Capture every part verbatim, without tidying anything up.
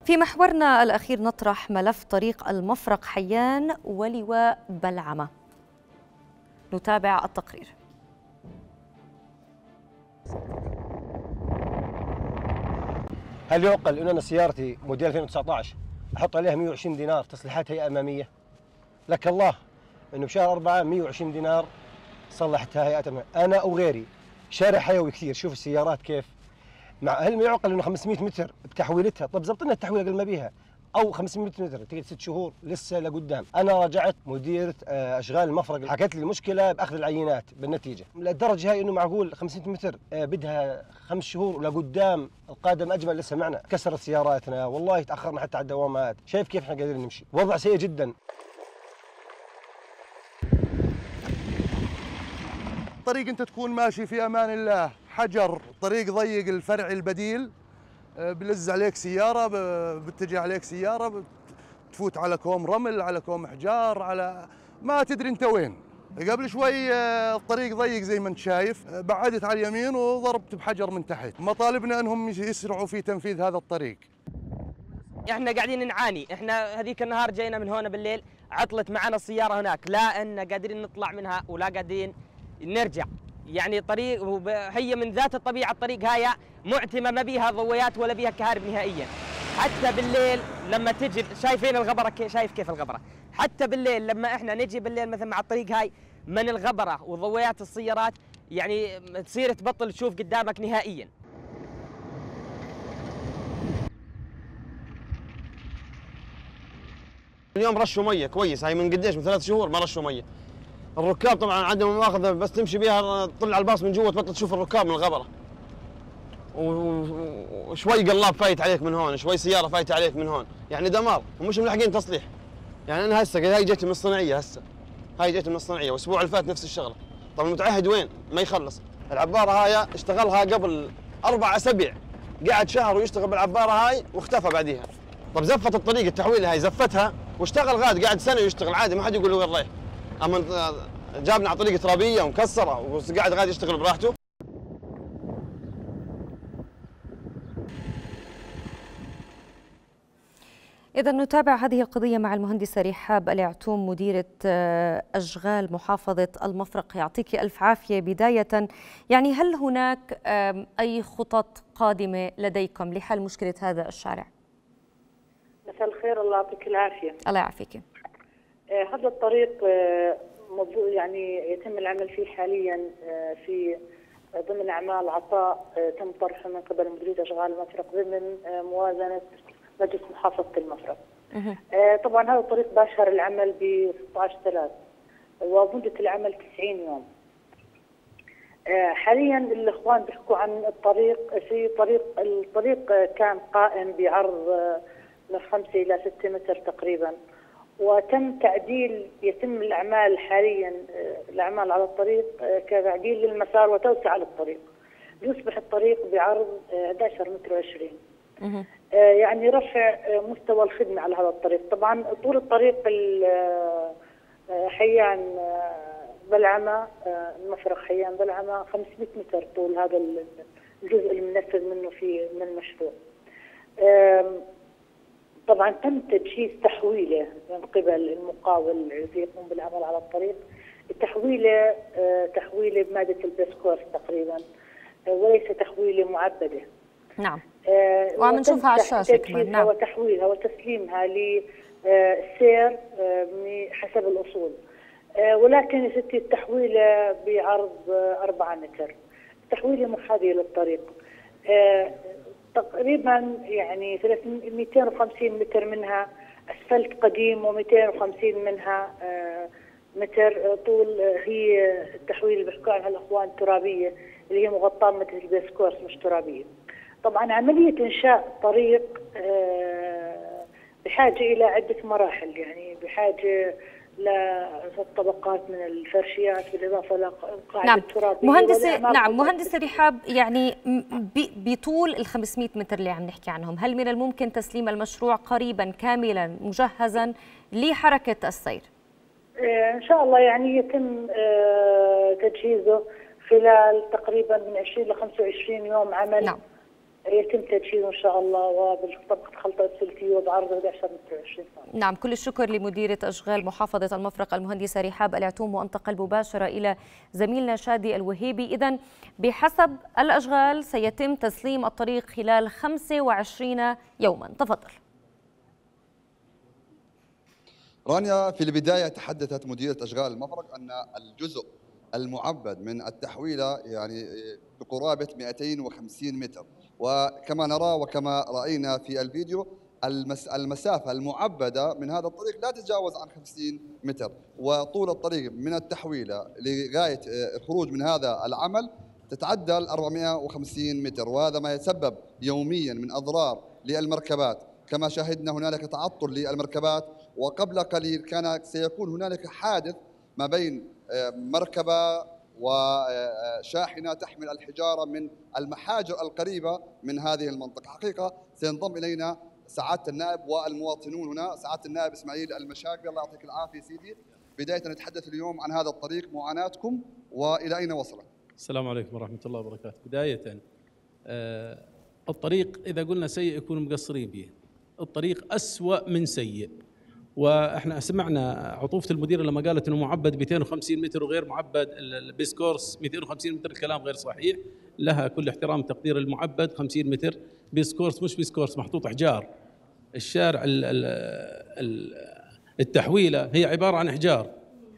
في محورنا الأخير نطرح ملف طريق المفرق حيان ولواء بلعمة. نتابع التقرير. هل يعقل أن أنا سيارتي موديل ألفين وتسعة عشر أحط عليها مئة وعشرين دينار تصليحات هيئة أمامية؟ لك الله أنه بشهر أربعة مئة وعشرين دينار صلحتها هيئة أمامية، أنا أو غيري. شارع حيوي كثير، شوف السيارات كيف. مع هل ما يعقل أنه خمسمئة متر بتحويلتها؟ طب زبط لنا التحويله قبل ما بيها، أو خمسمئة متر تقعد ست شهور لسه لقدام. أنا رجعت مديرة أشغال المفرق حكت لي المشكلة بأخذ العينات بالنتيجة، للدرجة هاي أنه معقول خمسمئة متر بدها خمس شهور ولقدام القادم أجمل لسه معنا. كسرت سياراتنا والله، تأخرنا حتى على الدوامات. شايف كيف احنا قادرين نمشي؟ وضع سيء جدا. طريق انت تكون ماشي في امان الله، حجر، طريق ضيق الفرع البديل، بلز عليك سياره، بتجي عليك سياره، تفوت على كوم رمل، على كوم حجار، على ما تدري انت وين. قبل شوي الطريق ضيق زي ما انت شايف، بعدت على اليمين وضربت بحجر من تحت. مطالبنا انهم يسرعوا في تنفيذ هذا الطريق. احنا قاعدين نعاني، احنا هذيك النهار جينا من هون بالليل، عطلت معنا السياره هناك، لا ان قادرين نطلع منها ولا قادرين نرجع. يعني طريق هي من ذات الطبيعه، الطريق هاي معتمه، ما بيها ضويات ولا بيها كهرب نهائيا. حتى بالليل لما تجي، شايفين الغبره، شايف كيف الغبره؟ حتى بالليل لما احنا نجي بالليل مثلا مع الطريق هاي من الغبره وضويات السيارات، يعني تصير تبطل تشوف قدامك نهائيا. اليوم رشوا ميه كويس، هاي من قديش؟ من ثلاث شهور ما رشوا ميه. الركاب طبعا عندهم مؤاخذه، بس تمشي بيها تطلع الباص من جوا تبطل تشوف الركاب من الغبره. وشوي قلاب فايت عليك من هون، شوي سياره فايته عليك من هون، يعني دمار ومش ملاحقين تصليح. يعني انا هسه هاي جيت من الصناعيه، هسه هاي جيت من الصناعيه، والاسبوع اللي فات نفس الشغله. طب المتعهد وين؟ ما يخلص. العباره هاي اشتغلها قبل اربع اسابيع، قعد شهر ويشتغل بالعباره هاي واختفى بعديها. طب زفت الطريق التحويله هاي زفتها واشتغل غاد، قاعد سنه يشتغل عادي، ما حد يقول له وين رايح. اما جابنا على طريق ترابيه ومكسره وقاعد غادي يشتغل براحته. إذا نتابع هذه القضية مع المهندسة رحاب العتوم مديرة أشغال محافظة المفرق. يعطيك ألف عافية. بداية يعني هل هناك أي خطط قادمة لديكم لحل مشكلة هذا الشارع؟ مساء الخير، الله يعطيك العافية. الله يعافيك. هذا الطريق يعني يتم العمل فيه حاليا في ضمن أعمال عطاء تم طرحه من قبل مديرية أشغال المفرق ضمن موازنة مجلس محافظة المفرق. طبعا هذا الطريق باشر العمل ب ستة عشر ثلاثة ومدة العمل تسعين يوم. حاليا الإخوان بيحكوا عن الطريق، في طريق الطريق كان قائم بعرض من خمسة إلى ستة متر تقريبا، وتم تعديل، يتم الأعمال حاليا الأعمال على الطريق كتعديل للمسار وتوسعة للطريق، ليصبح الطريق بعرض أحد عشر متر وعشرين. يعني رفع مستوى الخدمة على هذا الطريق. طبعا طول الطريق حيان بلعمة، المفرق حيان بلعمة خمسمئة متر طول هذا الجزء المنفذ منه في من المشروع. طبعا تم تجهيز تحويله من قبل المقاول الذي يقوم بالعمل على الطريق. التحويله تحويله بماده البسكورس تقريبا، وليس تحويله معبده. نعم. وعم نشوفها على الشاشه كمان. نعم. وتحويلها وتسليمها للسير حسب الاصول. ولكن يا ستي التحويله بعرض أربعة متر، التحويله محاذيه للطريق. تقريبا يعني مئتين وخمسين متر منها اسفلت قديم، ومئتين وخمسين منها متر طول هي التحويل اللي بيحكوا عنها الاخوان ترابيه، اللي هي مغطاه مثل البسكورس مش ترابيه. طبعا عمليه انشاء طريق بحاجه الى عده مراحل، يعني بحاجه لطبقات من الفرشيات بالاضافه لقاعده نعم. الترابيه. مهندسه نعم مهندسه رحاب، يعني بطول ال خمسمئة متر اللي عم نحكي عنهم، هل من الممكن تسليم المشروع قريبا كاملا مجهزا لحركه السير؟ ان شاء الله يعني يتم تجهيزه خلال تقريبا من عشرين إلى خمسة وعشرين يوم عمل. نعم. يتم تدشينه ان شاء الله وبطبقه خلطه اسفلتيه وبعرض أحد عشر متر وعشرين سم. نعم، كل الشكر لمديرة أشغال محافظة المفرق المهندسة رحاب العتوم، وانتقل مباشرة إلى زميلنا شادي الوهيبي. إذن بحسب الأشغال سيتم تسليم الطريق خلال خمسة وعشرين يوما. تفضل. رانيا، في البداية تحدثت مديرة أشغال المفرق أن الجزء المعبد من التحويلة يعني بقرابة مئتين وخمسين متر، وكما نرى وكما رأينا في الفيديو المسافة المعبدة من هذا الطريق لا تتجاوز عن خمسين متر، وطول الطريق من التحويلة لغاية الخروج من هذا العمل تتعدى أربعمئة وخمسين متر، وهذا ما يتسبب يوميا من أضرار للمركبات. كما شاهدنا هنالك تعطل للمركبات، وقبل قليل كان سيكون هنالك حادث ما بين مركبة وشاحنة تحمل الحجارة من المحاجر القريبة من هذه المنطقة. حقيقة سينضم إلينا سعادة النائب والمواطنون هنا. سعادة النائب إسماعيل المشاقي، الله يعطيك العافية سيدي. بداية نتحدث اليوم عن هذا الطريق، معاناتكم وإلى أين وصلت؟ السلام عليكم ورحمة الله وبركاته. بداية آه الطريق إذا قلنا سيء يكون مقصرين به. الطريق أسوأ من سيء، واحنا سمعنا عطوفة المدير لما قالت انه معبد مئتين وخمسين متر وغير معبد البيسكورس مئتين وخمسين متر، الكلام غير صحيح. لها كل احترام تقدير، المعبد خمسين متر، بيسكورس مش بيسكورس محطوط احجار. الشارع التحويله هي عباره عن احجار،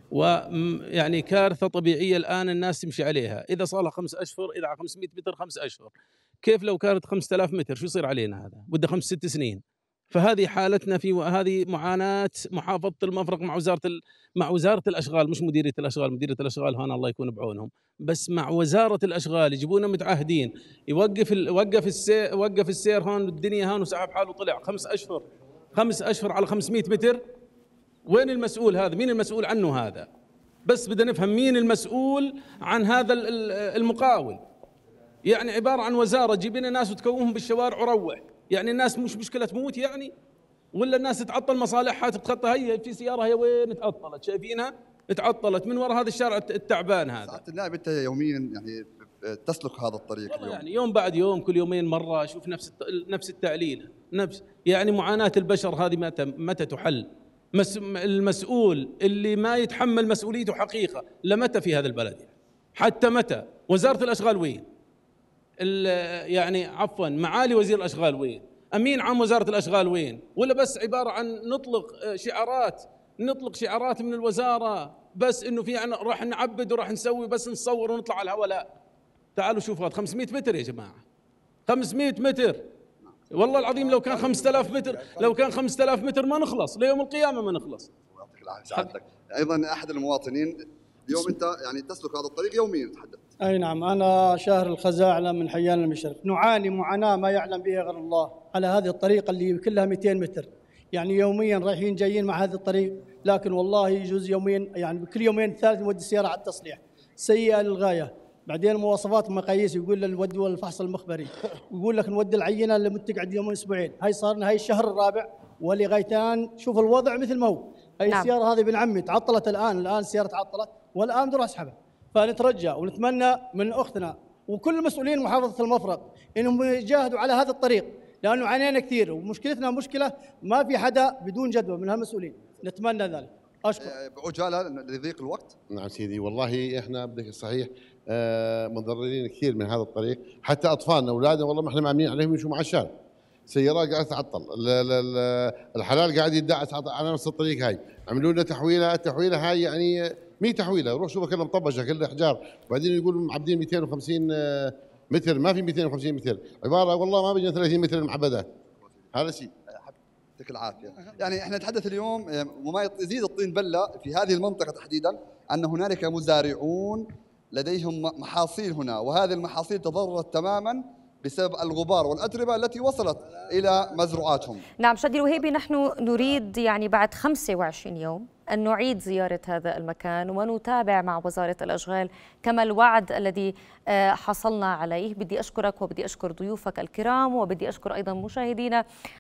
ويعني كارثه طبيعيه الان الناس تمشي عليها. اذا صار لها خمس اشهر، اذا على خمسمئة متر خمس اشهر، كيف لو كانت خمسة آلاف متر شو يصير علينا؟ هذا بده خمس ست سنين. فهذه حالتنا، في هذه معاناه محافظه المفرق مع وزاره ال... مع وزاره الاشغال، مش مديريه الاشغال. مديريه الاشغال هنا الله يكون بعونهم، بس مع وزاره الاشغال يجيبونا متعهدين. يوقف ال... وقف السير وقف السير هون، الدنيا هون وسحب حاله وطلع خمس اشهر خمس اشهر على خمسمئة متر. وين المسؤول هذا؟ مين المسؤول عنه هذا؟ بس بدنا نفهم مين المسؤول عن هذا المقاول. يعني عباره عن وزاره تجيب لنا ناس وتكومهم بالشوارع وروح. يعني الناس مش مشكله تموت يعني، ولا الناس تتعطل مصالحها تتخطى. هي في سياره هي وين تعطلت، شايفينها تعطلت من وراء هذا الشارع التعبان هذا. سعادة النائب انت يوميا يعني تسلك هذا الطريق والله اليوم؟ يعني يوم بعد يوم، كل يومين مره اشوف نفس نفس التعليل، نفس يعني معاناه البشر هذه متى متى تحل؟ المسؤول اللي ما يتحمل مسؤوليته حقيقه لمتى في هذا البلد؟ حتى متى؟ وزاره الاشغال وين؟ يعني عفوا معالي وزير الاشغال وين؟ امين عام وزاره الاشغال وين؟ ولا بس عباره عن نطلق شعارات نطلق شعارات من الوزاره بس انه في عن راح نعبد وراح نسوي، بس نصور ونطلع على الهواء. لا، تعالوا شوفوا هذا خمسمئة متر يا جماعه، خمسمئة متر. والله العظيم لو كان خمسة آلاف متر، لو كان خمسة آلاف متر ما نخلص ليوم القيامه، ما نخلص. يعطيك العافيه سعادتك. ايضا احد المواطنين اليوم انت يعني تسلك هذا الطريق يوميا، تحدث. اي نعم، انا شاهر الخزاعله من حيان المشرف. نعاني معاناه ما يعلم بها غير الله على هذه الطريقه اللي كلها مئتين متر. يعني يوميا رايحين جايين مع هذا الطريق، لكن والله يجوز يوميا يعني كل يومين ثلاث نودي السياره على التصليح، سيئه للغايه. بعدين مواصفات مقاييس، يقول لنا نودي الفحص المخبري، يقول لك نودي العينه اللي متقعد يومين اسبوعين. هاي صار لنا هاي الشهر الرابع ولغايتان. شوف الوضع مثل ما هو. هاي نعم. السياره هذه بن عمي تعطلت الان، الان السياره تعطلت والان بدي اسحبها. فنترجى ونتمنى من اختنا وكل مسؤولين محافظه المفرق انهم يجاهدوا على هذا الطريق، لانه عانينا كثير ومشكلتنا مشكله ما في حدا بدون جدوى من هالمسؤولين. نتمنى ذلك. اشكر. بعجاله لضيق الوقت. نعم سيدي، والله احنا بدك الصحيح آه مضررين كثير من هذا الطريق، حتى اطفالنا اولادنا والله ما احنا مامنين عليهم يمشوا مع الشارع. سيارات قاعده تعطل، الحلال قاعد يدعس على نفس الطريق. هاي عملوا لنا تحويله، التحويله هاي يعني مي تحويله، روح شوفها كلها مطبشه كلها احجار، وبعدين يقولوا معبدين مئتين وخمسين متر. ما في مئتين وخمسين متر، عباره والله ما بيجي ثلاثين متر المعبدات. هذا شيء. يعطيك العافيه. يعني احنا نتحدث اليوم وما يزيد الطين بله في هذه المنطقه تحديدا ان هنالك مزارعون لديهم محاصيل هنا، وهذه المحاصيل تضررت تماما بسبب الغبار والأتربة التي وصلت إلى مزروعاتهم. نعم شادي الوهيبي، نحن نريد يعني بعد خمسة وعشرين يوم أن نعيد زيارة هذا المكان ونتابع مع وزارة الأشغال كما الوعد الذي حصلنا عليه. بدي أشكرك وبدي أشكر ضيوفك الكرام، وبدي أشكر أيضا مشاهدينا